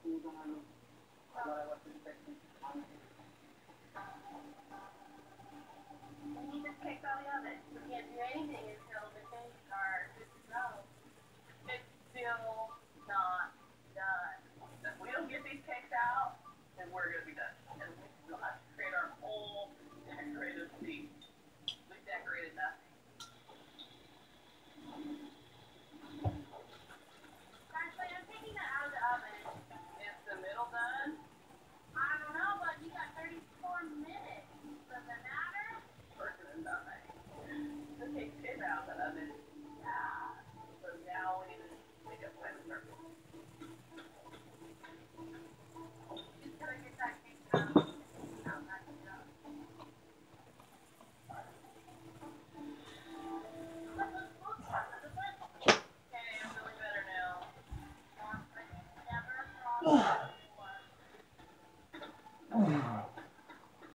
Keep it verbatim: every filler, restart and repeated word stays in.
He just kicked out the oven. We can't do anything until the things are good to go. It's still not done. If we don't get these cakes out, then we're going to be done. And we'll have to create our whole decorative scene. We've decorated nothing. Actually, I'm taking that out of the oven. Is the middle done? I don't know, but you got thirty-four minutes. Does it matter? Working is not nice. The cake is out of the oven. Yeah. So now we need to make a plan of circle. Just gotta get that cake out. Out, back it up. Okay, I'm feeling better now. Never